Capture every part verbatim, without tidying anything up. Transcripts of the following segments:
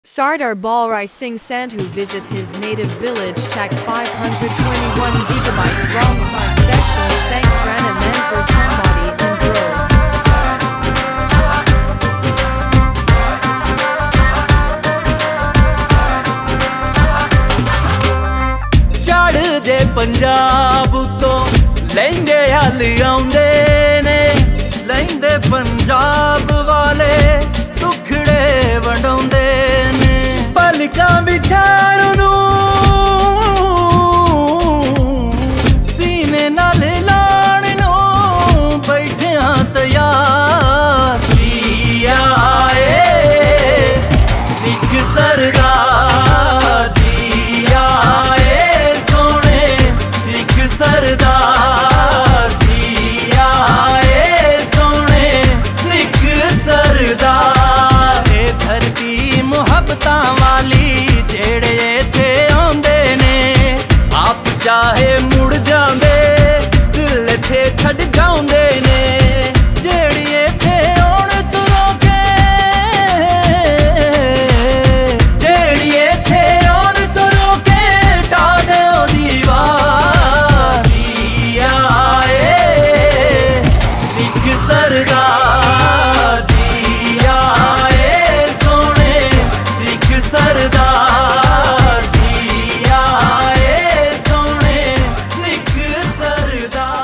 Sardar Balrai Singh Sandhu visit his native village checked five hundred twenty-one gigabytes ROM size special thanks Rana Mansoor Sambadi and girls. चढ़दे Punjab तो लहंगे हल आउंदे ने लहंदे पंजाब वाले टुकड़े वंडाउंदे ने पलकां विछाण नूं सीने नाल लाण नूं बैठियां तैयार जी आए सिख सरदार जी आए सोने सिख सरदार जी आए सोने सिख सरदार ए धरती मुहब्बतां वाली जेड़े इत्थे आउंदे ने आप चाहे मुड़ जांदे दिल इत्थे छड्ड जाउंदे ने जेड़ी इत्थे आउण तों रोके जेड़ी इत्थे आउण तों रोके ढा दे ओ दीवार जी आए सिख सरदार जी आए सोने सिख सरदार जी आए सोने सिख सरदार।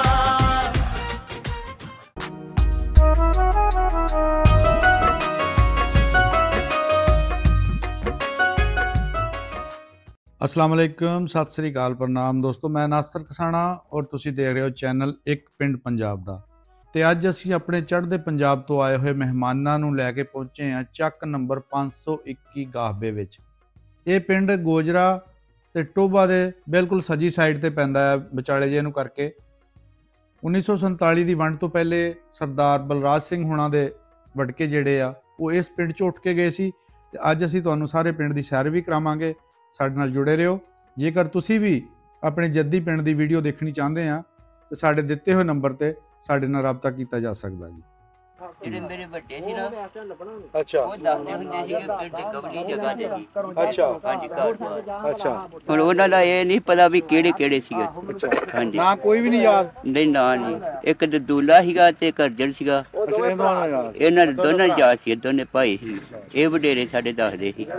अस्सलाम वालेकुम सत श्री अकाल प्रणाम दोस्तों, मैं नासर कसाना और तुसी देख रहे हो चैनल एक पिंड पंजाब दा। ਤੇ ਅੱਜ ਅਸੀਂ ਆਪਣੇ ਚੜ੍ਹਦੇ ਪੰਜਾਬ ਤੋਂ ਆਏ ਹੋਏ ਮਹਿਮਾਨਾਂ ਨੂੰ ਲੈ ਕੇ ਪਹੁੰਚੇ ਹਾਂ ਚੱਕ ਨੰਬਰ ਪੰਜ ਸੌ ਇੱਕੀ ਗਾਹਬੇ ਵਿੱਚ। ਇਹ ਪਿੰਡ ਗੋਜਰਾ ਤੇ ਟੋਬਾ ਦੇ ਬਿਲਕੁਲ ਸੱਜੀ ਸਾਈਡ ਤੇ ਪੈਂਦਾ ਹੈ ਵਿਚਾਲੇ ਜੇ ਨੂੰ ਕਰਕੇ। ਉੱਨੀ ਸੌ ਸੰਤਾਲੀ ਦੀ ਵੰਡ ਤੋਂ ਪਹਿਲੇ ਸਰਦਾਰ ਬਲਰਾਜ ਸਿੰਘ ਹੁਣਾਂ ਦੇ ਵਟਕੇ ਜਿਹੜੇ ਆ ਉਹ ਇਸ ਪਿੰਡ 'ਚ ਉੱਠ ਕੇ ਗਏ ਸੀ ਤੇ ਅੱਜ ਅਸੀਂ ਤੁਹਾਨੂੰ ਸਾਰੇ ਪਿੰਡ ਦੀ ਸੈਰ ਵੀ ਕਰਾਵਾਂਗੇ। ਸਾਡੇ ਨਾਲ ਜੁੜੇ ਰਹੋ। ਜੇਕਰ ਤੁਸੀਂ ਵੀ ਆਪਣੇ ਜੱਦੀ ਪਿੰਡ ਦੀ ਵੀਡੀਓ ਦੇਖਣੀ ਚਾਹੁੰਦੇ ਆ ਤੇ ਸਾਡੇ ਦਿੱਤੇ ਹੋਏ ਨੰਬਰ ਤੇ ਸਾਡੇ ਨਾਲ ਰਾਬਤਾ ਕੀਤਾ ਜਾ ਸਕਦਾ ਜੀ। ਜਿਹੜੇ ਮੇਰੇ ਵੱਡੇ ਸੀ ਨਾ ਅੱਛਾ ਉਹ ਦੱਸਦੇ ਹੁੰਦੇ ਸੀ ਕਿ ਪਿੰਡ ਗਵਲੀ ਜਗ੍ਹਾ ਤੇ ਸੀ। ਅੱਛਾ ਹਾਂਜੀ ਘਰ ਅੱਛਾ ਹੁਣ ਉਹਨਾਂ ਦਾ ਇਹ ਨਹੀਂ ਪਤਾ ਵੀ ਕਿਹੜੇ ਕਿਹੜੇ ਸੀਗੇ। ਹਾਂਜੀ ਨਾ ਕੋਈ ਵੀ ਨਹੀਂ ਯਾਦ? ਨਹੀਂ ਨਾ ਨਹੀਂ, ਇੱਕ ਦਦੂਲਾ ਸੀਗਾ ਤੇ ਇੱਕ ਅਰਜਨ ਸੀਗਾ। ਇਹਨਾਂ ਦੇ ਦੋਨਾਂ ਯਾਦ ਸੀ, ਦੋਨੇ ਭਾਈ ਸੀ। ਇਹ ਵਡੇਰੇ ਸਾਡੇ ਦੱਸਦੇ ਸੀ।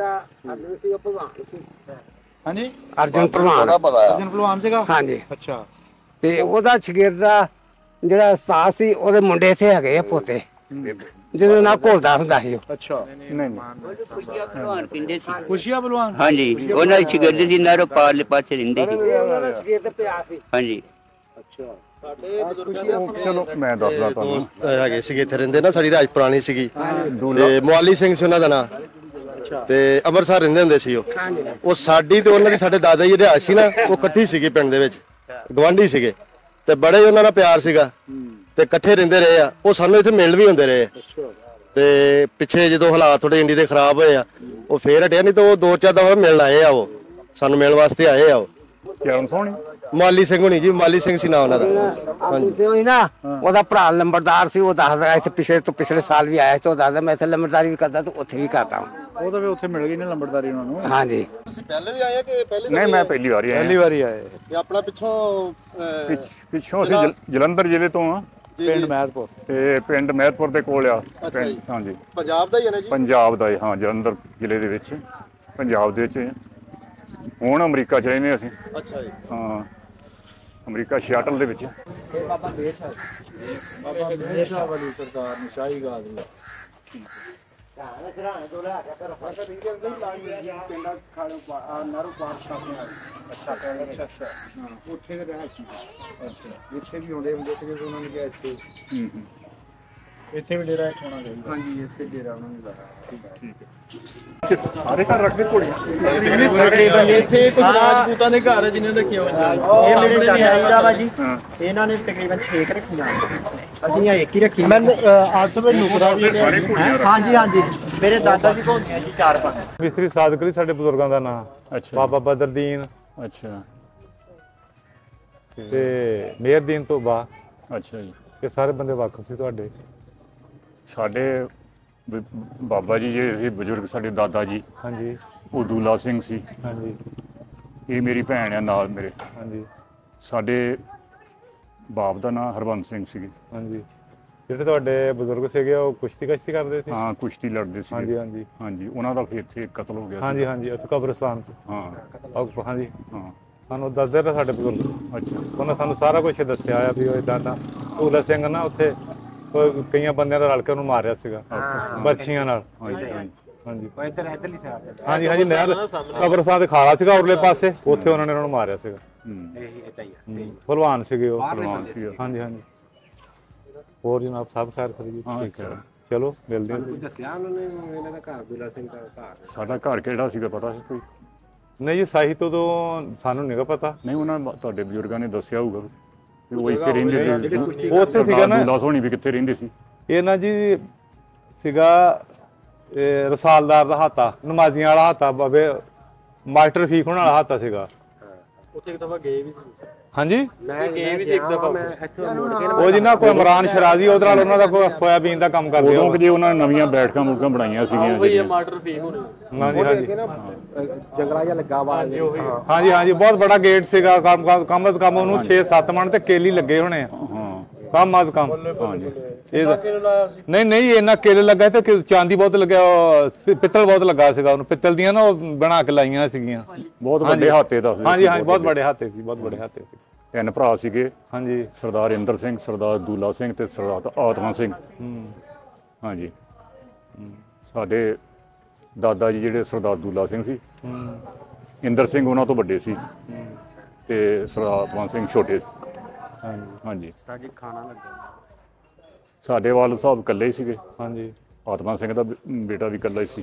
ਹਾਂਜੀ ਅਰਜਨ ਭਲਵਾਨ ਅਰਜਨ ਭਲਵਾਨ ਸੀਗਾ। ਹਾਂਜੀ ਅੱਛਾ ਤੇ ਉਹਦਾ ਸ਼ਗਿਰਦਾ ਜਿਹੜਾ ਉਸਤਾਦ ਸੀ ਉਹਦੇ ਮੁੰਡੇ ਇੱਥੇ ਹੈਗੇ ਆ ਪੋਤੇ ਜਿਹਦੇ ਨਾਲ ਘੁਲਦਾ ਹੁੰਦਾ ਸੀ ਉਹ। ਅੱਛਾ ਨਹੀਂ ਨਹੀਂ ਖੁਸ਼ੀਆ ਭਲਵਾਨ ਕਹਿੰਦੇ ਸੀ। ਖੁਸ਼ੀਆ ਭਲਵਾਨ ਹਾਂਜੀ ਉਹਨਾਂ ਦੀ ਸ਼ਗਿਰਦ ਸੀ, ਨਹਿਰੋਂ ਪਾਰਲੇ ਪਾਸੇ ਰਹਿੰਦੇ ਸੀ। ਉਹਨਾਂ ਦਾ ਸ਼ਗਿਰਦ ਪਿਆ ਸੀ। ਹਾਂਜੀ ਚਲੋ ਮੈਂ ਦੱਸਦਾ ਤੁਹਾਨੂੰ। ਦੋਸਤ ਹੈਗੇ ਸੀਗੇ ਇੱਥੇ ਰਹਿੰਦੇ ਨਾ, ਸਾਡੀ ਰਾਜ ਪੁਰਾਣੀ ਸੀਗੀ ਤੇ ਮੁਆਲੀ ਸਿੰਘ ਸੀ ਉਹਨਾਂ ਦਾ ਨਾਂ ਤੇ ਅੰਮ੍ਰਿਤਸਰ ਰਹਿੰਦੇ ਹੁੰਦੇ ਸੀ ਉਹ। ਉਹ ਸਾਡੀ ਤੇ ਉਹਨਾਂ ਦੀ ਸਾਡੇ ਦਾਦਾ ਜੀ ਰਿਹਾਇਸ਼ ਸੀ ਨਾ, ਉਹ ਇਕੱਠੀ ਸੀਗੀ ਪਿੰਡ ਦੇ ਵਿੱਚ, ਗਵਾਂਢੀ ਸੀਗੇ ਤੇ ਬੜੇ ਉਹਨਾਂ ਨਾਲ ਪਿਆਰ ਸੀਗਾ ਤੇ ਇਕੱਠੇ ਰਹਿੰਦੇ ਰਹੇ ਆ। ਉਹ ਸਾਨੂੰ ਇੱਥੇ ਮਿਲ ਵੀ ਹੁੰਦੇ ਰਹੇ ਤੇ ਪਿੱਛੇ ਜਦੋਂ ਹਾਲਾਤ ਥੋੜੇ ਇੰਡੀ ਦੇ ਖਰਾਬ ਹੋਏ ਆ ਉਹ ਫੇਰ ਹਟਿਆ, ਨਹੀਂ ਤਾਂ ਉਹ ਦੋ ਚਾਰ ਦਫਾ ਮਿਲਣ ਆਏ ਆ। ਉਹ ਸਾਨੂੰ ਮਿਲਣ ਵਾਸਤੇ ਆਏ ਆ। ਉਹ ਕਿਰਨ ਸੋਹਣੀ ਮਾਲੀ ਸਿੰਘ ਹੋਣੀ ਜੀ, ਮਾਲੀ ਸਿੰਘ ਸੀ ਨਾਂ ਉਹਨਾਂ ਦਾ। ਹਾਂਜੀ ਤੇ ਉਹੀ ਨਾ ਉਹਦਾ ਭਰਾ ਲੰਬੜਦਾਰ ਸੀ। ਉਹ ਦੱਸਦਾ ਇੱਥੇ ਪਿਛਲੇ ਤੋਂ ਪਿਛਲੇ ਸਾਲ ਵੀ ਆਇਆ ਤੇ ਉਹ ਦੱਸਦਾ ਮੈਂ ਇੱਥੇ ਲੰਬੜਦਾਰੀ ਵੀ ਕਰਦਾ ਤੇ ਉੱਥੇ ਵੀ ਕਰਦਾ। ਉਹ ਤਾਂ ਵੀ ਉੱਥੇ ਮਿਲ ਗਈ ਨਾ ਲੰਬੜਦਾਰੀ ਉਹਨਾਂ ਨੂੰ। ਹਾਂਜੀ ਤੁਸੀਂ ਪਹਿਲੇ ਵੀ ਆਏ ਕਿ ਪਹਿਲੇ? ਨਹੀਂ ਮੈਂ ਪਹਿਲੀ ਵਾਰੀ ਆਇਆ। ਪਹਿਲੀ ਵਾਰੀ ਆਏ ਤੇ ਆਪਣਾ ਪਿੱਛੋਂ ਪਿੱਛੋਂ ਅਸੀਂ ਜਲ- ਜਲੰਧਰ ਜ਼ਿਲ੍ਹੇ ਤੋਂ ਆ ਪਿੰਡ ਮਹਿਤਪੁਰ। ਤੇ ਪਿੰਡ ਮਹਿਤਪੁਰ ਦੇ ਕੋਲ ਆ ਅੱਛਾ ਜੀ। ਪਿੰਡ। ਹਾਂਜੀ ਪੰਜਾਬ ਦਾ ਹੀ ਹੈ ਨਾ ਜੀ? ਪੰਜਾਬ ਦਾ ਹੀ, ਹਾਂ ਜਲੰਧਰ ਜ਼ਿਲ੍ਹੇ ਦੇ ਵਿੱਚ ਪੰਜਾਬ ਦੇ ਵਿੱਚ। ਹੁਣ ਅਮਰੀਕਾ ਚ ਰਹਿੰਦੇ ਅਸੀਂ। ਅੱਛਾ ਜੀ। ਹਾਂ ਅਮਰੀਕਾ ਸ਼ਿਆਟਲ ਦੇ ਵਿੱਚ। ਬਾਬਾ ਬੇਸ਼ਾ ਬਾਬਾ ਬੇਸ਼ਾ ਵਾਲੀ ਸਰਦਾਰ ਨੇ ਸ਼ਾਹੀ ਗਾਦ ਲਈ ਉੱਥੇ ਦੇ ਰਹਿ ਸੀ। ਅੱਛਾ ਇੱਥੇ ਵੀ ਹੁੰਦੇ ਹੁੰਦੇ ਸੀ ਉਹਨਾਂ ਨੇ ਕਿਹਾ ਇੱਥੇ ਹੂੰ ਹੂੰ ਇੱਥੇ ਵੀ ਡੇਰਾ ਹੋਣਾ ਚਾਹੀਦਾ। ਹਾਂਜੀ ਇੱਥੇ ਡੇਰਾ ਉਹਨਾਂ ਨੇ ਲਾਇਆ। ਠੀਕ ਹੈ। ਸਾਰੇ ਘਰ ਰੱਖਦੇ ਘੋੜੀਆਂ ਤਕਰੀਬਨ ਇੱਥੇ ਕੁਝ ਰਾਜਪੂਤਾਂ ਦੇ ਘਰ ਜਿਨ੍ਹਾਂ ਦੇ ਰੱਖੀਆਂ ਹੋਈਆਂ। ਇਹ ਮੇਰੇ ਚਾਚਾ ਦਾ ਵਾ ਜੀ, ਇਹਨਾਂ ਨੇ ਤਕਰੀਬਨ ਛੇ ਕ ਰੱਖੀਆਂ, ਅਸੀਂ ਇੱਕ ਹੀ ਰੱਖੀ। ਮੈਂ ਅੱਜ ਤੋਂ ਨੁਕਰਾ ਵੀ ਹਾਂਜੀ ਹਾਂਜੀ ਮੇਰੇ ਦਾਦਾ ਜੀ ਕੋਲ ਜੀ ਚਾਰ ਪੰਜ। ਮਿਸਤਰੀ ਸਾਦਕ ਅਲੀ ਸਾਡੇ ਬਜ਼ੁਰਗਾਂ ਦਾ ਨਾਮ। ਅੱਛਾ ਬਾਬਾ ਬਦਰਦੀਨ। ਅੱਛਾ ਤੇ ਮੇਹਰਦੀਨ ਤੋਂ ਬਾ। ਅੱਛਾ ਜੀ। ਇਹ ਸਾਰੇ ਬੰਦੇ ਵਾਕਫ ਸੀ ਤੁਹਾਡੇ? ਸਾਡੇ ਬਾਬਾ ਜੀ ਜਿਹੜੇ ਸੀ ਬਜ਼ੁਰਗ ਸਾਡੇ ਦਾਦਾ ਜੀ, ਹਾਂਜੀ, ਉਹ ਦੂਲਾ ਸਿੰਘ ਸੀ। ਹਾਂਜੀ, ਇਹ ਮੇਰੀ ਭੈਣ ਆ ਨਾਲ ਮੇਰੇ। ਹਾਂਜੀ, ਸਾਡੇ ਬਾਪ ਦਾ ਨਾਂ ਹਰਬੰਸ ਸਿੰਘ ਸੀ। ਹਾਂਜੀ। ਜਿਹੜੇ ਤੁਹਾਡੇ ਬਜ਼ੁਰਗ ਸੀਗੇ ਉਹ ਕੁਸ਼ਤੀ ਕਸ਼ਤੀ ਕਰਦੇ ਸੀ? ਹਾਂ, ਕੁਸ਼ਤੀ ਲੜਦੇ ਸੀ। ਹਾਂਜੀ, ਹਾਂਜੀ, ਹਾਂਜੀ। ਉਹਨਾਂ ਦਾ ਫਿਰ ਇੱਥੇ ਕਤਲ ਹੋ ਗਿਆ। ਹਾਂਜੀ, ਹਾਂਜੀ, ਉੱਥੇ ਕਬਰਸਤਾਨ 'ਚ। ਹਾਂ, ਹਾਂਜੀ, ਹਾਂ। ਸਾਨੂੰ ਦੱਸਦੇ ਰਹੇ ਸਾਡੇ ਬਜ਼ੁਰਗ। ਅੱਛਾ। ਉਹਨਾਂ ਸਾਨੂੰ ਸਾਰਾ ਕੁਝ ਦੱਸਿਆ ਆ ਵੀ ਉਹ ਇਦਾਂ ਦਾ ਦੂਲਾ ਸਿੰਘ ਨਾ ਉੱਥੇ ਕਈਆਂ ਬੰਦਿਆਂ ਦਾ ਰਲ ਕੇ ਉਹਨੂੰ ਮਾਰਿਆ ਸੀਗਾ ਬਰਛੀਆਂ ਨਾਲ। ਹਾਂਜੀ, ਹਾਂਜੀ, ਹਾਂਜੀ। ਨਹਿਰ ਕਬਰਸਤਾਨ ਤੇ ਖਾਲਾ ਸੀਗਾ ਉਰਲੇ ਪਾਸੇ, ਉੱਥੇ ਉਹਨਾਂ ਨੇ ਉਹਨਾਂ ਨੂੰ ਮਾਰਿਆ ਸੀਗਾ। ਭਲਵਾਨ ਸੀਗੇ ਉਹ। ਭਲਵਾਨ ਸੀਗਾ। ਹਾਂਜੀ, ਹਾਂਜੀ। ਹੋਰ ਜਨਾਬ ਸਭ ਖੈਰ ਕਰੀਏ? ਠੀਕ ਹੈ, ਚਲੋ ਮਿਲਦੇ ਹਾਂ। ਦੱਸਿਆ ਉਹਨਾਂ ਨੇ ਇਹਨਾਂ ਦਾ ਘਰ ਦੂਲਾ ਸਿੰਘ ਦਾ ਘਰ? ਸਾਡਾ ਘਰ ਕਿਹੜਾ ਸੀਗਾ ਪਤਾ ਸੀ ਕੋਈ? ਨਹੀਂ ਜੀ, ਸਾਹਿਤ ਤੋਂ ਸਾਨੂੰ ਨਹੀਂ ਪਤਾ। ਨਹੀਂ, ਉਹਨਾਂ ਤੁਹਾਡੇ ਬਜ਼ੁਰਗਾਂ ਨੇ ਦੱਸਿਆ ਹੋਊਗਾ ਵੀ ਉਹ ਇੱਥੇ ਰਹਿੰਦੇ ਸੀ। ਉਹ ਉੱਥੇ ਸੀਗਾ ਨਾ। ਦੂਲਾ ਸੋਹਣੀ ਵੀ ਕਿੱਥੇ ਰਹਿੰਦੇ ਸੀ? ਇਹ ਨਾ ਜੀ ਸੀਗਾ ਰਸਾਲਦਾਰ ਦਾ ਹਾਤਾ, ਨਮਾਜ਼ੀਆਂ ਵਾਲਾ ਹਾਤਾ, ਬਾਬੇ ਮਾਸਟਰ ਫੀਕ ਹੋਣ ਵਾਲਾ ਹਾਤਾ ਸੀਗਾ। ਉੱਥੇ ਇੱਕ ਦਫਾ ਗਏ ਵੀ। ਹਾਂਜੀ, ਮੈਂ ਗਏ ਵੀ ਇੱਕ ਦਫਾ। ਉਹ ਜੀ ਨਾ ਕੋਈ ਇਮਰਾਨ ਸ਼ਰਾਜ਼ੀ ਉਹਦੇ ਨਾਲ ਉਹਨਾਂ ਦਾ ਕੋਈ ਸੋਇਆਬੀਨ ਦਾ ਕੰਮ ਕਰਦੇ। ਉਦੋਂ ਜੇ ਉਹਨਾਂ ਨੇ ਨਵੀਆਂ ਬੈਠਕਾਂ ਬੂਠਕਾਂ ਬਣਾਈਆਂ ਸੀਗੀਆਂ। ਮਾਸਟਰ ਫੀਕ ਹੋਣੇ। ਹਾਂਜੀ, ਹਾਂਜੀ। ਜੰਗਲਾ ਜਿਹਾ ਲੱਗਾ ਵਾ। ਹਾਂਜੀ, ਹਾਂਜੀ। ਬਹੁਤ ਬੜਾ ਗੇਟ ਸੀਗਾ। ਕੰਮ ਕੰਮ ਕੰਮ ਉਹਨੂੰ ਛੇ ਸੱਤ ਮਣ ਤੇ ਕੇਲੀ ਲੱਗੇ ਹੋਣੇ ਆ। ਹਾਂ, ਕੰਮ ਅਜ ਕੰਮ। ਹਾਂਜੀ। ਨਹੀਂ, ਨਹੀਂ, ਇਹਨਾਂ ਕੇਲੇ ਲੱਗਾ ਤੇ ਚਾਂਦੀ ਬਹੁਤ ਲੱਗਿਆ, ਪਿੱਤਲ ਬਹੁਤ ਲੱਗਾ ਸੀਗਾ ਉਹਨੂੰ। ਪਿੱਤਲ ਦੀਆਂ ਨਾ ਉਹ ਬਣਾ ਕੇ ਲਾਈਆਂ ਸੀਗੀਆਂ। ਬਹੁਤ ਵੱਡੇ ਹਾਤੇ ਦਾ। ਹਾਂਜੀ, ਹਾਂਜੀ। ਬਹੁਤ ਵੱਡੇ ਹਾਤੇ ਸੀ, ਬਹੁਤ ਵੱਡੇ ਹਾਤੇ ਸੀ। ਤਿੰਨ ਭਰਾ ਸੀਗੇ। ਹਾਂਜੀ, ਸਰਦਾਰ ਇੰਦਰ ਸਿੰਘ, ਸਰਦਾਰ ਦੂਲਾ ਸਿੰਘ ਤੇ ਸਰਦਾਰ ਆਤਮਾ ਸਿੰਘ। ਹਾਂਜੀ। ਸਾਡੇ ਦਾਦਾ ਜੀ ਜਿਹੜੇ ਸਰਦਾਰ ਦੂਲਾ ਸਿੰਘ ਸੀ, ਇੰਦਰ ਸਿੰਘ ਉਹਨਾਂ ਤੋਂ ਵੱਡੇ ਸੀ ਤੇ ਸਰਦਾਰ ਆਤਮਾ ਸਿੰਘ ਛੋਟੇ ਸੀ। ਹਾਂਜੀ। ਖਾਣਾ ਲੱਗਾ ਸਾਡੇ ਵਾਲਦ ਸਾਹਿਬ ਇਕੱਲੇ ਹੀ ਸੀਗੇ। ਹਾਂਜੀ। ਆਤਮਾ ਸਿੰਘ ਦਾ ਬੇਟਾ ਵੀ ਇਕੱਲਾ ਹੀ ਸੀ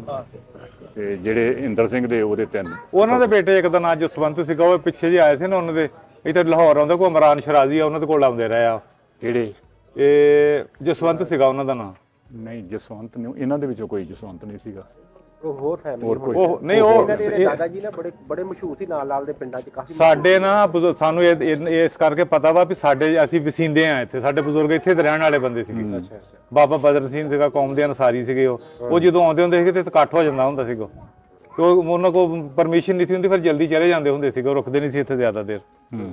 ਤੇ ਜਿਹੜੇ ਇੰਦਰ ਸਿੰਘ ਦੇ ਉਹਦੇ ਤਿੰਨ। ਉਹਨਾਂ ਦੇ ਬੇਟੇ ਇੱਕ ਦਾ ਨਾਂ ਜਸਵੰਤ ਸੀਗਾ, ਉਹ ਪਿੱਛੇ ਜਿਹੇ ਆਏ ਸੀ ਨਾ ਉਹਨਾਂ ਦੇ ਇੱਥੇ ਲਾਹੌਰ ਆਉਂਦਾ ਕੋਈ ਇਮਰਾਨ ਸ਼ਰਾਜ਼ੀ ਆ, ਉਹਨਾਂ ਦੇ ਕੋਲ ਆਉਂਦੇ ਰਹੇ ਆ। ਕਿਹੜੇ? ਇਹ ਜਸਵੰਤ ਸੀਗਾ ਉਹਨਾਂ ਦਾ ਨਾਂ। ਨਹੀਂ, ਜਸਵੰਤ ਨਹੀਂ, ਇਹਨਾਂ ਦੇ ਵਿੱਚੋਂ ਕੋਈ ਜਸਵੰਤ ਨਹੀਂ ਸੀਗਾ। ਉਹ ਹੋਰ ਫੈਮਿਲੀ ਉਹ ਨਹੀਂ, ਉਹ ਦਾਦਾ ਜੀ ਨਾ ਬੜੇ ਬੜੇ ਮਸ਼ਹੂਰ ਸੀ ਨਾਲ ਨਾਲ ਦੇ ਪਿੰਡਾਂ 'ਚ ਕਾਫੀ। ਸਾਡੇ ਨਾ ਸਾਨੂੰ ਇਸ ਕਰਕੇ ਪਤਾ ਵਾ ਵੀ ਸਾਡੇ ਅਸੀਂ ਵਸਿੰਦੇ ਆ ਇੱਥੇ, ਸਾਡੇ ਬਜ਼ੁਰਗ ਇੱਥੇ ਦੇ ਰਹਿਣ ਵਾਲੇ ਬੰਦੇ ਸੀਗੇ। ਬਾਬਾ ਬਦਰ ਸਿੰਘ ਸੀਗਾ, ਕੌਮ ਦੇ ਅਨਸਾਰੀ ਸੀਗੇ। ਉਹ ਉਹ ਜਦੋਂ ਆਉਂਦੇ ਹੁੰਦੇ ਸੀਗੇ ਤੇ ਇਕੱਠ ਹੋ ਜਾਂਦਾ ਹੁੰਦਾ ਸੀਗਾ ਤੇ ਉਹਨਾਂ ਕੋਲ ਪਰਮਿਸ਼ਨ ਨਹੀਂ ਸੀ ਹੁੰਦੀ, ਫਿਰ ਜਲਦੀ ਚਲੇ ਜਾਂਦੇ ਹੁੰਦੇ ਸੀਗੇ, ਉਹ ਰੁਕਦੇ ਨਹੀਂ ਸੀ ਇੱਥੇ ਜ਼ਿਆਦਾ ਦੇਰ।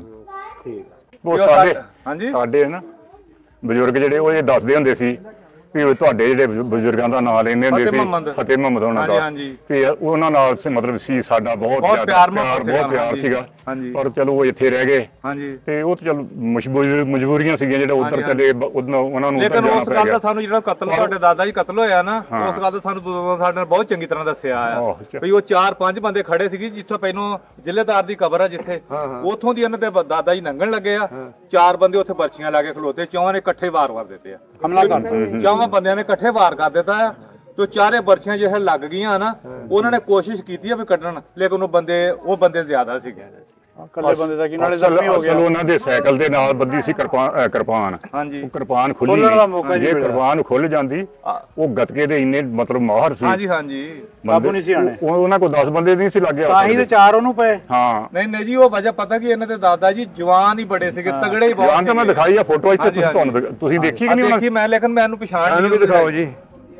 ਉਹ ਸਾਡੇ ਹਾਂਜੀ ਸਾਡੇ ਨਾ ਬਜ਼ੁਰਗ ਜਿਹੜੇ ਉਹ ਇਹ ਦੱਸਦੇ ਹੁੰਦੇ ਸੀ ਵੀ ਤੁਹਾਡੇ ਜਿਹੜੇ ਬਜ਼ੁਰਗਾਂ ਦਾ ਨਾਂ ਲੈਂਦੇ ਹੁੰਦੇ ਸੀ, ਫਤਿਹ ਮੁਹੰਮਦ ਹੋਣਾ ਦਾ, ਵੀ ਉਹਨਾਂ ਨਾਲ ਮਤਲਬ ਸੀ ਸਾਡਾ ਬਹੁਤ ਪਿਆਰ ਬਹੁਤ ਪਿਆਰ ਸੀਗਾ। ਪਰ ਚਲੋ ਉਹ ਇੱਥੇ ਰਹਿ ਗਏ ਤੇ ਉਹ ਤਾਂ ਚਲੋ ਮਜਬੂਰੀਆਂ ਸੀਗੀਆਂ ਜਿਹੜੇ ਉੱਧਰ ਚਲੇ ਉਹਨਾਂ ਨੂੰ। ਲੇਕਿਨ ਉਸ ਗੱਲ ਦਾ ਸਾਨੂੰ ਜਿਹੜਾ ਕਤਲ ਤੁਹਾਡੇ ਦਾਦਾ ਜੀ ਕਤਲ ਹੋਇਆ ਨਾ, ਉਸ ਗੱਲ ਦਾ ਸਾਨੂੰ ਸਾਡੇ ਨਾਲ ਬਹੁਤ ਚੰਗੀ ਤਰ੍ਹਾਂ ਦੱਸਿਆ ਆ ਵੀ ਉਹ ਚਾਰ ਪੰਜ ਬੰਦੇ ਖੜੇ ਸੀਗੇ ਜਿੱਥੋਂ ਪਹਿਲੋਂ ਜ਼ਿਲ੍ਹੇਦਾਰ ਦੀ ਕਬਰ ਆ ਜਿੱਥੇ, ਉੱਥੋਂ ਦੀ ਇਹਨਾਂ ਦੇ ਦਾਦਾ ਜੀ ਲੰਘਣ ਲੱਗੇ ਆ, ਚਾਰ ਬੰਦੇ ਉੱਥੇ ਬਰਛੀਆਂ ਲਾ ਕੇ ਖਲੋਤੇ, ਚੌਹਾਂ ਨੇ ਇਕੱਠੇ ਵਾਰ ਵਾਰ ਦਿੱਤੇ ਆ, ਹਮਲਾ ਕਰਦੇ ਚੌਹਾਂ ਬੰਦਿਆਂ ਨੇ ਇਕੱਠੇ ਵਾਰ ਕਰ ਦਿੱਤਾ ਆ ਤੇ ਚਾਰੇ ਬਰਛੀਆਂ ਜਿਹੜੇ ਲੱਗ ਗਈਆਂ ਨਾ, ਉਹਨਾਂ ਨੇ ਕੋਸ਼ਿਸ਼ ਕੀਤੀ ਆ ਵੀ ਕੱਢਣ, ਲੇਕਿਨ ਉਹ ਬੰਦੇ ਉਹ ਬੰਦੇ ਜ਼ਿਆਦਾ ਸੀਗੇ। ਕੱਲੇ ਬੰਦੇ ਦਾ ਕੀ ਨਾਲੇ ਜ਼ਖਮੀ ਹੋ ਗਿਆ। ਉਹਨਾਂ ਦੇ ਸਾਈਕਲ ਦੇ ਨਾਲ ਬੰਦੀ ਸੀ ਕਿਰਪਾਨ ਕਿਰਪਾਨ ਹਾਂਜੀ ਉਹ ਕਿਰਪਾਨ ਖੁੱਲੀ ਜੇ ਕਿਰਪਾਨ ਖੁੱਲ ਜਾਂਦੀ ਉਹ ਗਤਕੇ ਦੇ ਇੰਨੇ ਮਤਲਬ ਮਾਹਰ ਸੀ। ਹਾਂਜੀ ਹਾਂਜੀ ਕਾਬੂ ਨਹੀਂ ਸੀ ਆਣੇ, ਉਹਨਾਂ ਕੋਲ ਦਸ ਬੰਦੇ ਨਹੀਂ ਸੀ ਲੱਗਿਆ, ਤਾਂ ਹੀ ਤੇ ਚਾਰ ਉਹਨੂੰ ਪਏ। ਹਾਂ ਨਹੀਂ ਨਹੀਂ ਜੀ ਉਹ ਵਜ੍ਹਾ ਪਤਾ ਕੀ ਇਹਨਾਂ ਦੇ ਦਾਦਾ ਜੀ ਜਵਾਨ ਹੀ ਬੜੇ ਸੀਗੇ, ਤਗੜੇ ਹੀ ਬਹੁਤ ਸੀ। ਮੈਂ ਦਿਖਾਈ ਆ ਫੋਟੋ ਇੱਥੇ ਤੁਹਾਨੂੰ, ਤੁਸੀਂ ਦੇਖੀ ਕਿ ਨਹੀਂ? ਦੇਖੀ ਮੈਂ, ਲੇਕਿਨ ਮੈਨੂੰ ਪਛਾਣ ਨਹੀਂ। ਦਿਖਾਓ ਜੀ,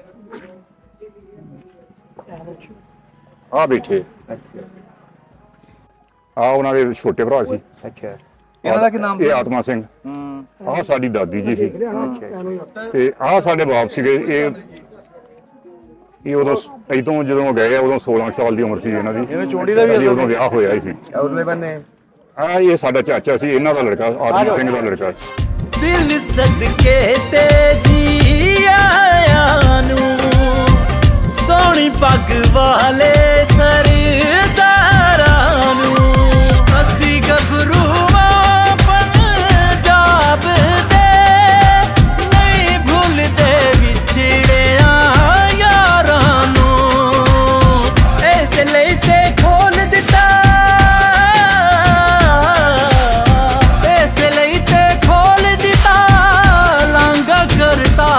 ਆ ਬੈਠੇ ਆ ਉਹਨਾਂ ਦੇ ਛੋਟੇ ਭਰਾ ਸੀ। ਅੱਛਾ, ਇਹਨਾਂ ਦਾ ਕੀ ਨਾਮ? ਇਹ ਆਤਮਾ ਸਿੰਘ। ਆਹ ਸਾਡੀ ਦਾਦੀ ਜੀ ਸੀ ਤੇ ਆਹ ਸਾਡੇ ਬਾਪ ਸੀਗੇ। ਇਹ ਇਹ ਉਦੋਂ ਇਦੋਂ ਜਦੋਂ ਗਏ ਆ ਉਦੋਂ ਸੋਲਾਂ ਸਾਲ ਦੀ ਉਮਰ ਸੀ ਇਹਨਾਂ ਦੀ। ਇਹਨੇ ਚੋਂਡੀ ਦਾ ਵੀ ਉਦੋਂ ਵਿਆਹ ਹੋਇਆ ਹੀ ਸੀ। ਉਹਦੇ ਬੰਨੇ ਆ ਇਹ ਸਾਡਾ ਚਾਚਾ ਸੀ, ਇਹਨਾਂ ਦਾ ਲੜਕਾ ਆਤਮਾ ਸਿੰਘ ਦਾ ਲੜਕਾ। ਦਿਲ ਸਦਕੇ ਤੇ ਜੀ ਆਇਆਂ ਨੂੰ ਸੋਹਣੀ ਪੱਗ ਵਾਲੇ ਸਰਦਾਰਾਂ ਨੂੰ, ਅਸੀਂ ਗੱਭਰੂਆਂ ਪੰਜਾਬ ਦੇ ਨਹੀਂ ਭੁੱਲਦੇ ਵਿਛੜਿਆਂ ਯਾਰਾਂ ਨੂੰ, ਇਸ ਲਈ ਤੇ ਖੋਲ ਦਿੱਤਾ, ਇਸ ਲਈ ਤੇ ਖੋਲ ਦਿੱਤਾ ਲਾਂਘਾ ਕਰਤਾ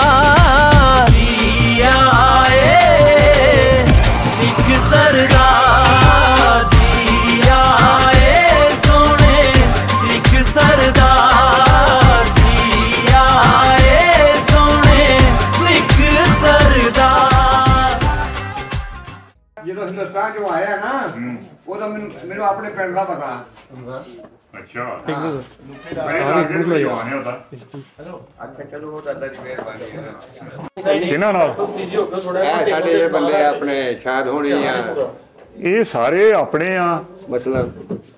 ਸਰਦਾਰ ਜੀ ਆਏ ਸੋਹਣੇ, ਸਿੱਖ ਸਰਦਾਰ ਜੀ ਆਏ ਸੋਹਣੇ, ਸਿੱਖ ਸਰਦਾਰ। ਵੋਟਾਂ ਜੋ ਆਇਆ ਨਾ ਉਹਦਾ ਮੈਨੂੰ ਮੈਨੂੰ ਆਪਣੇ ਪਿੰਡ ਦਾ ਪਤਾ। ਅੱਛਾ ਅੱਛਾ ਚਲੋ ਉਹ ਦਾਦਾ ਦੀ ਮਿਹਰਬਾਨੀ ਹੈ। ਕਿਹਨਾਂ ਨਾਲ ਇਹ ਸਾਡੇ ਜਿਹੜੇ ਬੰਦੇ ਆਪਣੇ ਸ਼ਾਇਦ ਹੋਣੀ ਆ ਇਹ ਸਾਰੇ ਆਪਣੇ ਆ ਮਸਲਨ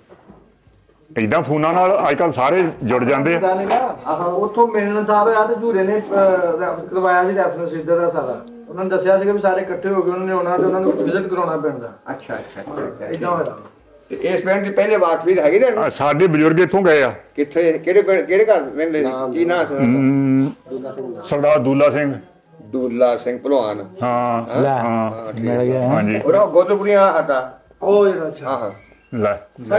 ਏਦਾਂ ਫੋਨਾਂ ਨਾਲ ਅੱਜ ਕੱਲ ਸਾਰੇ ਜੁੜ ਜਾਂਦੇ ਆ। ਆਹ ਉੱਥੋਂ ਮਿਲਣ ਸਾਹਿਬ ਆ ਤੇ ਝੂਰੇ ਨੇ ਕਰਵਾਇਆ ਸੀ ਰੈਫਰੈਂਸ ਇੱਧਰ ਦਾ ਸਾਰਾ। ਉਹਨਾਂ ਨੇ ਦੱਸਿਆ ਸੀਗਾ ਵੀ ਸਾਰੇ ਇਕੱਠੇ ਹੋ ਕੇ ਉਹਨਾਂ ਨੇ ਆਉਣਾ ਤੇ ਉਹਨਾਂ ਨੂੰ ਵਿਜ਼ਿਟ ਕਰਾਉਣਾ ਪੈਂਦਾ। ਅੱਛਾ ਅੱਛਾ ਇਦਾਂ ਹੋਇਆ। ਇਸ ਪਿੰਡ ਦੀ ਪਹਿਲੇ ਵਾਕਫੀ ਹੈਗੀ ਨਾ ਸਾਡੇ ਬਜ਼ੁਰਗ ਇੱਥੋਂ ਗਏ ਆ। ਕਿੱਥੇ ਕਿਹੜੇ ਕਿਹੜੇ ਘਰ ਰਹਿੰਦੇ ਕੀ ਨਾਂ ਸਰਦਾਰ ਦੂਲਾ ਸਿੰਘ ਦੂਲਾ ਸਿੰਘ ਭਲਵਾਨ। ਹਾਂ ਹਾਂ ਮਿਲ ਗਿਆ ਹਾਂਜੀ ਉਹ ਗੋਦਪੁਰੀਆਂ ਆਤਾ ਉਹ ਜਿਹੜਾ ਅੱਛਾ ਹਾਂ ਲੈ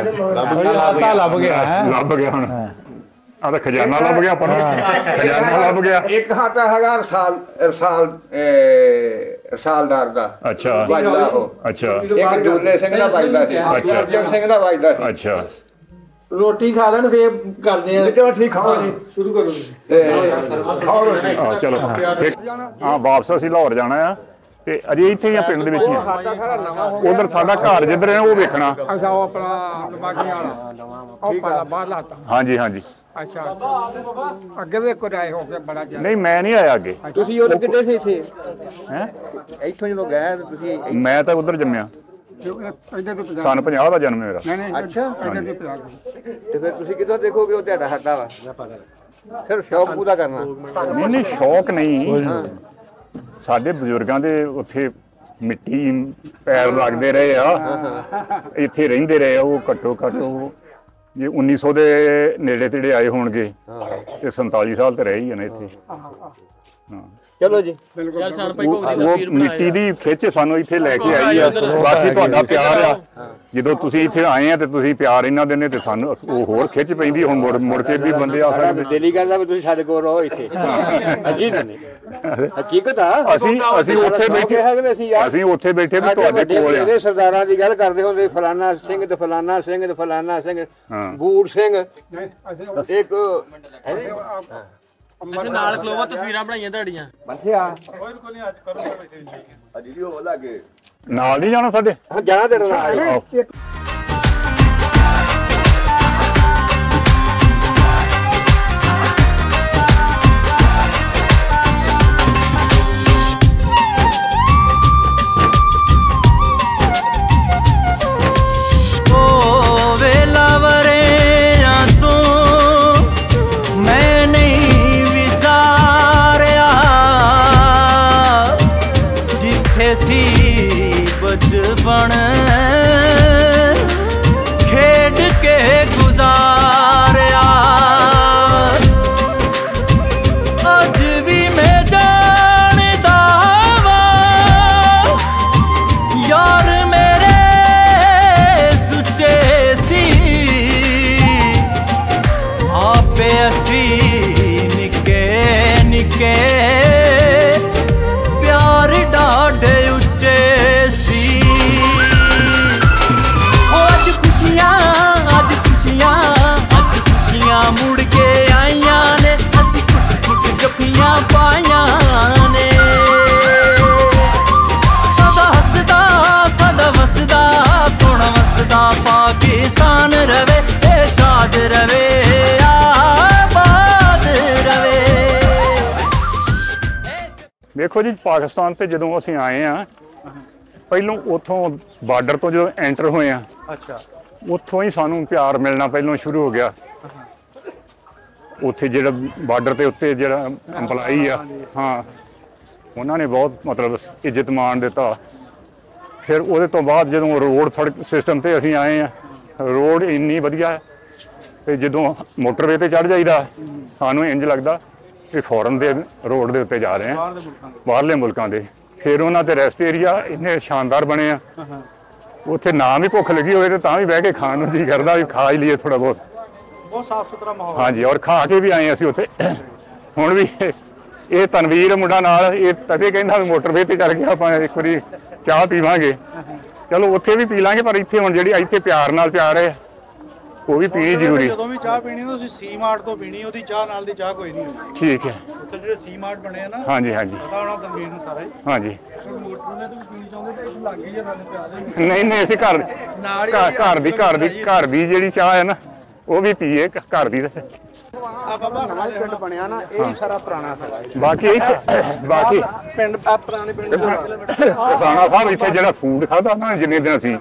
ਆਟਾ ਲੱਭ ਗਿਆ ਲੱਭ ਗਿਆ ਹੁਣ ਆ ਤਾਂ ਖਜ਼ਾਨਾ ਲੱਭ ਗਿਆ ਆਪਾਂ ਨੂੰ ਖਜ਼ਾਨਾ ਲੱਭ ਗਿਆ। ਇੱਕ ਹਾਤਾ ਹੈਗਾ ਰਸਾਲ ਰਸਾਲ ਰਸਾਲਦਾਰ ਦਾ ਅੱਛਾ ਵੱਜਦਾ ਉਹ ਅੱਛਾ ਇੱਕ ਦੂਲੇ ਸਿੰਘ ਦਾ ਵੱਜਦਾ ਸੀ ਅਰਜਨ ਸਿੰਘ ਦਾ ਵੱਜਦਾ ਸੀ। ਅੱਛਾ ਰੋਟੀ ਖਾ ਲੈਣ ਫੇਰ ਕਰਦੇ ਆ। ਚਲੋ ਠੀਕ ਖਾਓ ਜੀ ਸ਼ੁਰੂ ਕਰੋ ਤੇ ਖਾਓ ਰੋਟੀ। ਹਾਂ ਚਲੋ ਹਾਂ ਵਾਪਸ ਅਸੀਂ ਲਾਹੌਰ ਜਾਣਾ ਆ ਤੇ ਅਜੇ ਇੱਥੇ ਹੀ ਆ ਪਿੰਡ ਦੇ ਵਿੱਚ ਹੀ ਉਧਰ ਸਾਡਾ ਘਰ ਜਿੱਧਰ ਹੈ ਉਹ ਵੇਖਣਾ। ਅੱਛਾ ਉਹ ਆਪਣਾ ਦਿਮਾਗੀ ਵਾਲਾ ਉਹ ਬਾਹਰ ਲਾਤਾ। ਹਾਂਜੀ ਹਾਂਜੀ ਅੱਛਾ ਅੱਗੇ ਵੀ ਕੋਈ ਆਏ ਹੋ ਕੇ ਬੜਾ ਨਹੀਂ ਮੈਂ ਨਹੀਂ ਆਇਆ ਅੱਗੇ। ਤੁਸੀਂ ਉਦੋਂ ਕਿੱਥੇ ਸੀ ਇੱਥੇ ਹੈ ਇੱਥੋਂ ਜਦੋਂ ਗਏ ਤੁਸੀਂ ਮੈਂ ਤਾਂ ਉਧਰ ਜੰਮਿਆ ਸਨ ਪੰਜਾਹ ਦਾ ਜਨਮ ਮੇਰਾ। ਅੱਛਾ ਤੇ ਫਿਰ ਤੁਸੀਂ ਕਿੱਦਾਂ ਦੇਖੋਗੇ ਉਹ ਤੁਹਾਡਾ ਹੱਟਾ ਵਾ ਫਿਰ ਸ਼ੌਕ ਪੂਰਾ ਕਰਨਾ। ਨਹੀਂ ਨਹੀਂ ਸ਼ੌਕ ਨਹੀਂ ਸਾਡੇ ਬਜ਼ੁਰਗਾਂ ਦੇ ਉੱਥੇ ਮਿੱਟੀ ਪੈਰ ਲੱਗਦੇ ਰਹੇ ਆ ਇੱਥੇ ਰਹਿੰਦੇ ਰਹੇ ਉਹ ਘੱਟੋ ਘੱਟ ਜੇ ਉੱਨੀ ਸੌ ਦੇ ਨੇੜੇ ਤੇੜੇ ਆਏ ਹੋਣਗੇ ਤੇ ਸੰਤਾਲੀ ਸਾਲ ਤੇ ਰਹੇ ਹੀ ਨੇ ਇੱਥੇ। ਹਾਂ ਚਲੋ ਜੀ ਉਹ ਮਿੱਟੀ ਦੀ ਖਿੱਚ ਸਾਨੂੰ ਇੱਥੇ ਲੈ ਕੇ ਆਈ ਆ। ਬਾਕੀ ਤੁਹਾਡਾ ਪਿਆਰ ਆ ਜਦੋਂ ਤੁਸੀਂ ਇੱਥੇ ਆਏ ਆ ਤੇ ਤੁਸੀਂ ਪਿਆਰ ਇਹਨਾਂ ਦਿੰਦੇ ਤੇ ਸਾਨੂੰ ਉਹ ਹੋਰ ਖਿੱਚ ਪੈਂਦੀ। ਹੁਣ ਮੁੜ ਮੁੜ ਕੇ ਵੀ ਬੰਦੇ ਆ ਸਕਦੇ। ਦਿਲ ਹੀ ਕਰਦਾ ਵੀ ਤੁਸੀਂ ਸਾਡੇ ਕੋਲ ਰਹੋ ਇੱਥੇ। ਅਜੀਬ ਨਹੀਂ ਹਕੀਕਤ ਆ। ਅਸੀਂ ਅਸੀਂ ਉੱਥੇ ਬੈਠੇ ਅਸੀਂ ਉੱਥੇ ਬੈਠੇ ਵੀ ਤੁਹਾਡੇ ਕੋਲ ਆ। ਇਹਦੇ ਸਰਦਾਰਾਂ ਦੀ ਗੱਲ ਕਰਦੇ ਹੁੰਦੇ ਫਲਾਨਾ ਸਿੰਘ ਤੇ ਫਲਾਨਾ ਸਿੰਘ ਤੇ ਫਲਾਨਾ ਸਿੰਘ ਬੂੜ ਸਿੰਘ ਇੱਕ ਨਾਲ ਖਲੋਵਾ ਤਸਵੀਰਾਂ ਬਣਾਈਆਂ ਤੁਹਾਡੀਆਂ ਬੱਠਿਆ ਨਾਲ ਨਹੀਂ ਜਾਣਾ ਸਾਡੇ ਜਾਣਾ ਤੇਰੇ ਨਾਲ। बचपन खेड के गुजारिया अज भी मैं जानदा वा यार मेरे सुचे सी आपे असी निके निके प्यार डाढ़े उच्चे मुड़ के आईया ने असी कुट कुट जफियां पाया ने सदा हसदा सदा वसदा सोना वसदा पाकिस्तान रवे ए शाद रवे आबाद रवे। देखो जी पाकिस्तान ते जदों असीं आए आ ਪਹਿਲੋਂ ਉੱਥੋਂ ਬਾਰਡਰ ਤੋਂ ਜਦੋਂ ਐਂਟਰ ਹੋਏ ਆ ਅੱਛਾ ਉੱਥੋਂ ਹੀ ਸਾਨੂੰ ਪਿਆਰ ਮਿਲਣਾ ਪਹਿਲੋਂ ਸ਼ੁਰੂ ਹੋ ਗਿਆ। ਉੱਥੇ ਜਿਹੜਾ ਬਾਰਡਰ ਤੇ ਉੱਤੇ ਜਿਹੜਾ ਅੰਪਲਾਈ ਆ ਹਾਂ ਉਹਨਾਂ ਨੇ ਬਹੁਤ ਮਤਲਬ ਇੱਜ਼ਤ ਮਾਣ ਦਿੱਤਾ। ਫਿਰ ਉਹਦੇ ਤੋਂ ਬਾਅਦ ਜਦੋਂ ਰੋਡ ਸੜਕ ਸਿਸਟਮ ਤੇ ਅਸੀਂ ਆਏ ਆ ਰੋਡ ਇੰਨੀ ਵਧੀਆ ਤੇ ਜਦੋਂ ਮੋਟਰਵੇ ਤੇ ਚੜ ਜਾਈਦਾ ਸਾਨੂੰ ਇੰਜ ਲੱਗਦਾ ਕਿ ਫੋਰਨ ਦੇ ਰੋਡ ਦੇ ਉੱਤੇ ਜਾ ਰਹੇ ਆ ਬਾਹਰਲੇ ਮੁਲਕਾਂ ਦੇ। ਫਿਰ ਉਹਨਾਂ ਤੇ ਰੈਸਟ ਏਰੀਆ ਇੰਨੇ ਸ਼ਾਨਦਾਰ ਬਣੇ ਆ ਉੱਥੇ ਨਾ ਵੀ ਭੁੱਖ ਲੱਗੀ ਹੋਵੇ ਤੇ ਤਾਂ ਵੀ ਬਹਿ ਕੇ ਖਾਣ ਨੂੰ ਜੀ ਕਰਦਾ ਵੀ ਖਾ ਹੀ ਲਈਏ ਥੋੜਾ ਬਹੁਤ। ਬਹੁਤ ਸਾਫ ਸੁਥਰਾ ਮਾਹੌਲ ਹਾਂਜੀ ਔਰ ਖਾ ਕੇ ਵੀ ਆਏ ਅਸੀਂ ਉੱਥੇ। ਹੁਣ ਵੀ ਇਹ ਤਨਵੀਰ ਮੁੰਡਾ ਨਾਲ ਇਹ ਤਦੇ ਕਹਿੰਦਾ ਵੀ ਮੋਟਰਵੇ ਤੇ ਚੱਲ ਗਿਆ ਆਪਾਂ ਇੱਕ ਵਾਰੀ ਚਾਹ ਪੀਵਾਂਗੇ। ਚਲੋ ਉੱਥੇ ਵੀ ਪੀ ਲਾਂਗੇ ਪਰ ਇੱਥੇ ਹੁਣ ਜਿਹੜੀ ਇੱਥੇ ਪਿਆਰ ਨਾਲ ਪਿਆਰ ਹੈ ਉਹ ਵੀ ਪੀਣੀ ਜ਼ਰੂਰੀ। ਜਦੋਂ ਵੀ ਚਾਹ ਪੀਣੀ ਤੁਸੀਂ ਸੀ ਮਾਰਟ ਤੋਂ ਪੀਣੀ, ਉਹਦੀ ਚਾਹ ਨਾਲ ਦੀ ਚਾਹ ਕੋਈ ਨਹੀਂ ਹੁੰਦੀ। ਠੀਕ ਹੈ। ਉੱਥੇ ਜਿਹੜੇ ਸੀ ਮਾਰਟ ਬਣੇ ਆ ਨਾ, ਹਾਂਜੀ ਹਾਂਜੀ ਪਤਾ ਹੋਣਾ ਦਰਮੀਨ ਨੂੰ ਸਾਰਾ ਹੀ। ਹਾਂਜੀ ਮੋਟਰ ਨੇ ਤੁਸੀਂ ਪੀਣੀ ਚਾਹੁੰਦੇ ਤਾਂ ਲੱਗ ਗਈ ਆ ਸਾਡੇ ਪਿਆਰ ਦੇ। ਨਹੀਂ ਨਹੀਂ ਅਸੀਂ ਘਰ ਘਰ ਦੀ ਘਰ ਦੀ ਘਰ ਦੀ ਜਿਹੜੀ ਚਾਹ ਹੈ ਨਾ ਉਹ ਵੀ ਪੀਏ ਘਰ ਦੀ। ਆ ਬਾਬਾ ਨਾਲ ਪਿੰਡ ਬਣਿਆ ਨਾ, ਇਹ ਵੀ ਸਾਰਾ ਪੁਰਾਣਾ ਸਾਰਾ। ਬਾਕੀ ਬਾਕੀ ਪਿੰਡ ਆ ਪੁਰਾਣੇ ਪਿੰਡ ਕਿਸਾਨਾ ਸਾਹਿਬ ਇੱਥੇ ਜਿਹੜਾ ਫੂਡ ਖਾਦਾ ਨਾ, ਜਿੰਨੇ ਦਿਨ ਅਸੀਂ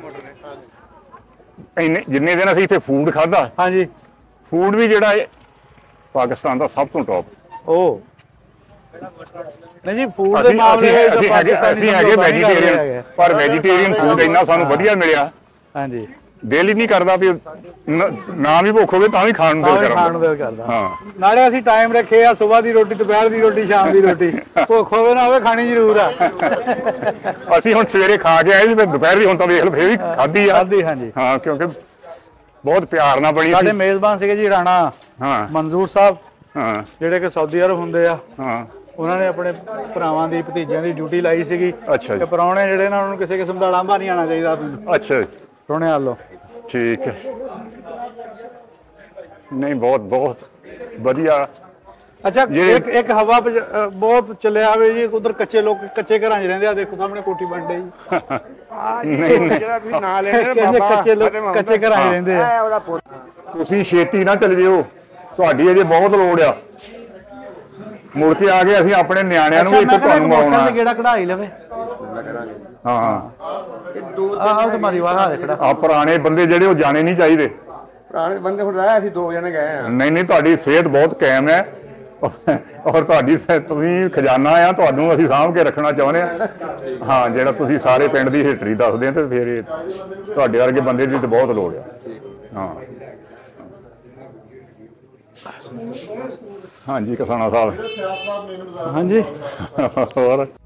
ਇੰਨੇ ਜਿੰਨੇ ਦਿਨ ਅਸੀਂ ਇੱਥੇ ਫੂਡ ਖਾਦਾ, ਹਾਂਜੀ ਫੂਡ ਵੀ ਜਿਹੜਾ ਹੈ ਪਾਕਿਸਤਾਨ ਦਾ ਸਭ ਤੋਂ ਟੌਪ। ਉਹ ਨਹੀਂ ਜੀ, ਫੂਡ ਦੇ ਮਾਮਲੇ ਵਿੱਚ ਅਸੀਂ ਹੈਗੇ ਅਸੀਂ ਹੈਗੇ ਵੈਜੀਟੇਰੀਅਨ, ਪਰ ਵੈਜੀਟੇਰੀਅਨ ਫੂਡ ਇੰਨਾ ਸਾਨੂੰ ਵਧੀਆ ਮਿਲਿਆ। ਹਾਂਜੀ ਦਿਲ ਹੀ ਨਹੀਂ ਕਰਦਾ ਵੀ ਨਾ ਵੀ ਭੁੱਖ ਹੋਵੇ ਤਾਂ ਵੀ ਖਾਣ ਨੂੰ ਦਿਲ ਕਰਦਾ। ਖਾਣ ਨੂੰ ਦਿਲ ਕਰਦਾ। ਹਾਂ, ਨਾਲੇ ਅਸੀਂ ਟਾਈਮ ਰੱਖੇ ਆ, ਸਵੇਰ ਦੀ ਰੋਟੀ, ਦੁਪਹਿਰ ਦੀ ਰੋਟੀ, ਸ਼ਾਮ ਦੀ ਰੋਟੀ। ਭੁੱਖ ਹੋਵੇ ਨਾ ਹੋਵੇ ਖਾਣੀ ਜ਼ਰੂਰ ਆ। ਅਸੀਂ ਹੁਣ ਸਵੇਰੇ ਖਾ ਕੇ ਆਏ ਸੀ, ਫਿਰ ਦੁਪਹਿਰ ਦੀ ਹੁਣ ਤਾਂ ਵੇਖ ਲਓ ਫੇਰ ਵੀ ਖਾਧੀ ਆ। ਖਾਧੀ ਹਾਂਜੀ ਹਾਂ, ਕਿਉਂਕਿ ਬਹੁਤ ਪਿਆਰ ਨਾਲ ਬਣੀ ਸੀ। ਸਾਡੇ ਮੇਜ਼ਬਾਨ ਸੀਗੇ ਜੀ ਰਾਣਾ ਹਾਂ ਮਨਜ਼ੂਰ ਸਾਹਿਬ, ਹਾਂ ਜਿਹੜੇ ਕਿ ਸਾਊਦੀ ਅਰਬ ਹੁੰਦੇ ਆ। ਹਾਂ, ਉਹਨਾਂ ਨੇ ਆਪਣੇ ਭਰਾਵਾਂ ਦੀ ਭਤੀਜਿਆਂ ਦੀ ਡਿਊਟੀ ਲਾਈ ਸੀਗੀ। ਅੱਛਾ ਜੀ। ਪ੍ਰਾਹੁਣੇ ਜਿਹੜੇ ਨਾ, ਉਹਨਾਂ ਨੂੰ ਕਿਸੇ ਕਿਸਮ ਦਾ ਲਾਂਭਾ ਨਹੀਂ ਆਉਣਾ ਚਾਹੀਦਾ। ਅੱਛਾ ਜੀ, ਪ੍ਰਾਹੁਣੇ ਵੱਲੋਂ। ਠੀਕ ਹੈ। ਨਹੀਂ ਬਹੁਤ ਬਹੁਤ ਵਧੀਆ। ਅੱਛਾ, ਇੱਕ ਇੱਕ ਹਵਾ ਬਹੁਤ ਚੱਲਿਆ ਵੇ ਜੀ, ਉਧਰ ਕੱਚੇ ਲੋਕ ਕੱਚੇ ਘਰਾਂ 'ਚ ਰਹਿੰਦੇ ਆ। ਦੇਖੋ ਸਾਹਮਣੇ ਕੋਠੀ ਬਣ ਰਹੀ। ਨਹੀਂ ਨਹੀਂ, ਜਿਹੜਾ ਤੁਸੀਂ ਨਾਂ ਲੈ ਰਹੇ ਬਾਬਾ, ਕੱਚੇ ਲੋਕ ਕੱਚੇ ਘਰਾਂ 'ਚ ਰਹਿੰਦੇ ਆ। ਤੁਸੀਂ ਛੇਤੀ ਨਾ ਚਲੇ ਜਿਓ, ਤੁਹਾਡੀ ਅਜੇ ਬਹੁਤ ਲੋੜ ਆ। ਮੁੜ ਕੇ ਆ ਕੇ ਅਸੀਂ ਆਪਣੇ ਨਿਆਣਿਆਂ ਨੂੰ ਵੀ ਇੱਥੇ ਤੁਹਾਨੂੰ ਮਾਉਣਾ। ਕਿਹੜਾ ਕਢਾਈ ਲਵੇ। ਹਾਂ ਆਹ ਤੁਹਾਡੀ ਵਾਹ ਦੇਖੜਾ। ਆ ਪੁਰਾਣੇ ਬੰਦੇ ਜਿਹੜੇ ਉਹ ਜਾਣੇ ਨਹੀਂ ਚਾਹੀਦੇ। ਪੁਰਾਣੇ ਬੰਦੇ ਹੁਣ ਆਏ, ਅਸੀਂ ਦੋ ਜਣੇ ਗਏ ਆ। ਨਹੀਂ ਨਹੀਂ, ਤੁਹਾਡੀ ਸਿਹਤ ਬਹੁਤ ਕਾਇਮ ਹੈ ਔਰ ਤੁਹਾਡੀ ਤੁਸੀਂ ਖਜ਼ਾਨਾ ਆ, ਤੁਹਾਨੂੰ ਅਸੀਂ ਸਾਂਭ ਕੇ ਰੱਖਣਾ ਚਾਹੁੰਦੇ ਆ। ਹਾਂ, ਜਿਹੜਾ ਤੁਸੀਂ ਸਾਰੇ ਪਿੰਡ ਦੀ ਹਿਸਟਰੀ ਦੱਸਦੇ ਆ ਤੇ ਫਿਰ ਤੁਹਾਡੇ ਵਰਗੇ ਬੰਦੇ ਦੀ ਤਾਂ ਬਹੁਤ ਲੋੜ ਆ। ਹਾਂ ਹਾਂਜੀ ਕਿਸਾਨਾ ਸਾਹਿਬ। ਹਾਂਜੀ ਹੋਰ